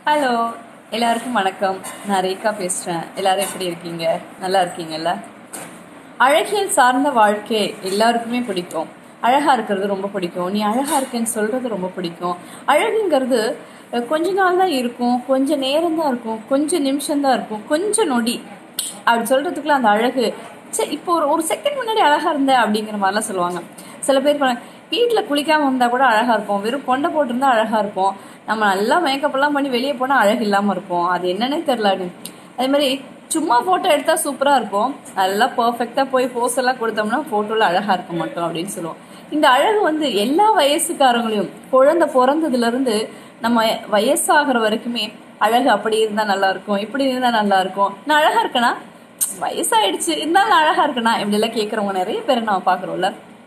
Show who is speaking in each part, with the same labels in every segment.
Speaker 1: Hello, எல்லாருக்கும் வணக்கம். நான் ரேகா பேசுகிறேன். எல்லாரும் எப்படி இருக்கீங்க? நல்லா இருக்கீங்கல்ல? அழகியல் சார்ந்த வாழ்க்கை எல்லாருக்குமே பிடிக்கும். அழகாக இருக்கிறது ரொம்ப பிடிக்கும். நீ அழகாக இருக்கேன்னு சொல்கிறது ரொம்ப பிடிக்கும். அழகுங்கிறது கொஞ்ச நாள் தான் இருக்கும், கொஞ்சம் நேரம் தான் இருக்கும், கொஞ்சம் நிமிஷம்தான் இருக்கும், கொஞ்சம் நொடி அப்படி சொல்கிறதுக்குள்ள அந்த அழகு இப்போ ஒரு செகண்ட் முன்னாடி அழகாக இருந்த அப்படிங்கிற மாதிரிலாம் சொல்லுவாங்க. சில பேர் வீட்டில் குளிக்காமல் இருந்தால் கூட அழகாக இருக்கும், வெறும் கொண்டை போட்டிருந்தா அழகாக இருக்கும், நம்ம நல்லா மேக்கப்லாம் பண்ணி வெளியே போனால் அழகு இல்லாமல் இருக்கும், அது என்னன்னே தெரிலான்னு. அதே மாதிரி சும்மா ஃபோட்டோ எடுத்தால் சூப்பராக இருக்கும், நல்லா பர்ஃபெக்டாக போய் போஸ் எல்லாம் கொடுத்தோம்னா ஃபோட்டோவில் அழகாக இருக்க மாட்டோம் அப்படின்னு சொல்லுவோம். இந்த அழகு எல்லா வயசுக்காரங்களையும் குழந்தை பிறந்ததுலேருந்து நம்ம வயசாகிற வரைக்குமே அழகு அப்படி இருந்தால் நல்லாயிருக்கும், இப்படி இருந்தால் நல்லாயிருக்கும், நான் அழகாக இருக்கேனா, வயசாயிடுச்சு இருந்தாலும் அழகாக இருக்கேனா இப்படிலாம் கேட்குறவங்க நிறைய பேரை நம்ம பார்க்குறோம்ல.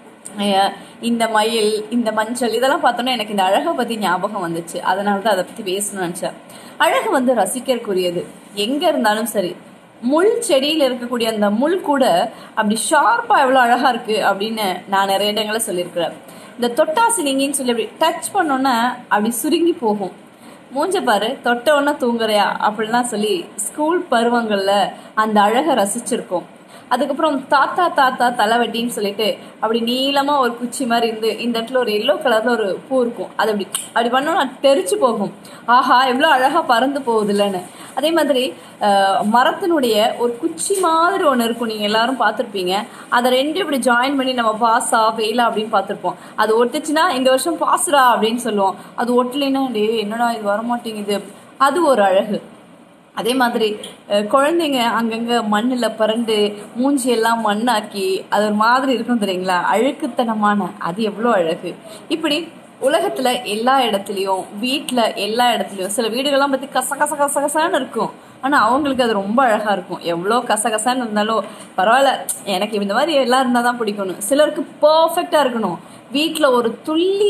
Speaker 1: இந்த மயில், இந்த மஞ்சள் இதெல்லாம் பார்த்தோன்னா எனக்கு இந்த அழகை பற்றி ஞாபகம் வந்துச்சு. அதனால தான் அதை பற்றி பேசணும்னு நினச்சேன். அழகு ரசிக்கிறதுக்குரியது. எங்கே இருந்தாலும் சரி, முள் செடியில் இருக்கக்கூடிய அந்த முள் கூட அப்படி ஷார்ப்பாக எவ்வளோ அழகாக இருக்குது அப்படின்னு நான் நிறைய இடங்களில் சொல்லியிருக்கிறேன். இந்த தொட்டாசிலிங்கின்னு சொல்லி அப்படி டச் பண்ணோன்னா அப்படி சுருங்கி போகும். மூஞ்ச பாரு, தொட்ட ஒன்னா தூங்குறையா அப்படின்லாம் சொல்லி ஸ்கூல் பருவங்களில் அந்த அழகை ரசிச்சிருக்கோம். அதுக்கப்புறம் தாத்தா தாத்தா தலைவட்டின்னு சொல்லிட்டு அப்படி நீளமாக ஒரு குச்சி மாதிரி இருந்து இந்த இடத்துல ஒரு எல்லோ கலரில் ஒரு பூ இருக்கும், அது அப்படி பண்ணோன்னா தெரிச்சு போகும். ஆஹா, எவ்வளோ அழகாக பறந்து போகுது இல்லைன்னு. அதே மாதிரி மரத்தினுடைய ஒரு குச்சி மாதிரி ஒன்று இருக்கும், நீங்கள் எல்லாரும் பார்த்துருப்பீங்க. அதை ரெண்டு இப்படி ஜாயின் பண்ணி நம்ம பாஸா ஃபெயிலா அப்படின்னு பார்த்துருப்போம். அது ஒட்டுச்சுன்னா இந்த வருஷம் பாஸ்ரா அப்படின்னு சொல்லுவோம். அது ஒட்டலைன்னா டே என்னடா இது வரமாட்டேங்குது, அது ஒரு அழகு. அதே மாதிரி குழந்தைங்க அங்கங்கே மண்ணில் பறந்து மூஞ்சியெல்லாம் மண்ணாக்கி அது ஒரு மாதிரி இருக்கும் தெரியுங்களா, அழுக்குத்தனமான, அது எவ்வளோ அழகு. இப்படி உலகத்தில் எல்லா இடத்துலையும், வீட்டில் எல்லா இடத்துலையும் சில வீடுகள்லாம் பற்றி கசகசான்னு இருக்கும், ஆனால் அவங்களுக்கு அது ரொம்ப அழகாக இருக்கும். எவ்வளோ கசகசான்னு இருந்தாலும் பரவாயில்ல, எனக்கு இந்த மாதிரி எல்லாம் இருந்தால் தான் பிடிக்கணும். சிலருக்கு பர்ஃபெக்டாக இருக்கணும். வீட்டில் ஒரு துள்ளி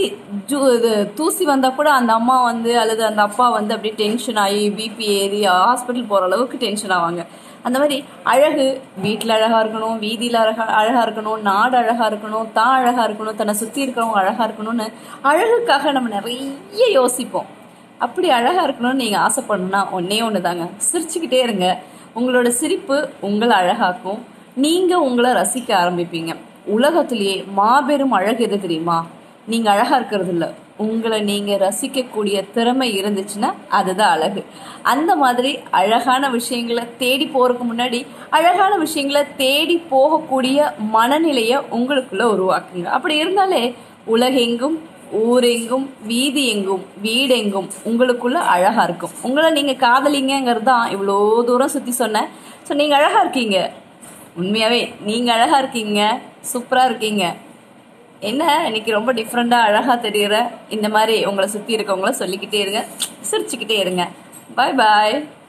Speaker 1: தூசி வந்தால் கூட அந்த அம்மா அல்லது அந்த அப்பா அப்படியே டென்ஷன் ஆகி பிபி ஏறி ஹாஸ்பிட்டல் போகிற அளவுக்கு டென்ஷன் ஆவாங்க. அந்த மாதிரி அழகு வீட்டில் அழகாக இருக்கணும், வீதியில் அழகாக இருக்கணும், நாடு அழகாக இருக்கணும், தான் அழகாக இருக்கணும், தன்னை சுற்றி இருக்கிறவங்க அழகாக இருக்கணும்னு அழகுக்காக நம்ம நிறைய யோசிப்போம். அப்படி அழகாக இருக்கணும்னு நீங்கள் ஆசைப்படணும்னா ஒன்று தாங்க, சிரிச்சுக்கிட்டே இருங்க. உங்களோட சிரிப்பு உங்களை அழகாக்கும், நீங்கள் உங்களை ரசிக்க ஆரம்பிப்பீங்க. உலகத்திலேயே மாபெரும் அழகு எது தெரியுமா? நீங்கள் அழகாக இருக்கிறது இல்லை, உங்களை நீங்கள் ரசிக்கக்கூடிய திறமை இருந்துச்சுன்னா அதுதான் அழகு. அந்த மாதிரி அழகான விஷயங்களை தேடி போகிறதுக்கு முன்னாடி அழகான விஷயங்களை தேடி போகக்கூடிய மனநிலையை உங்களுக்குள்ள உருவாக்குங்க. அப்படி இருந்தாலே உலகெங்கும், ஊரெங்கும், வீதி எங்கும், வீடெங்கும் உங்களுக்குள்ள அழகாக இருக்கும். உங்களை நீங்கள் காதலிங்கிறது தான் இவ்வளோ தூரம் சுற்றி சொன்னேன். ஸோ நீங்கள் அழகாக இருக்கீங்க, உண்மையாகவே நீங்கள் அழகாக இருக்கீங்க, சூப்பராக இருக்கீங்க. என்ன இன்னைக்கு ரொம்ப டிஃப்ரெண்டாக அழகாக தெரியுற, இந்த மாதிரி உங்களை சுற்றி இருக்கவங்கள சொல்லிக்கிட்டே இருங்க, சிரிச்சுக்கிட்டே இருங்க. பாய் பாய்.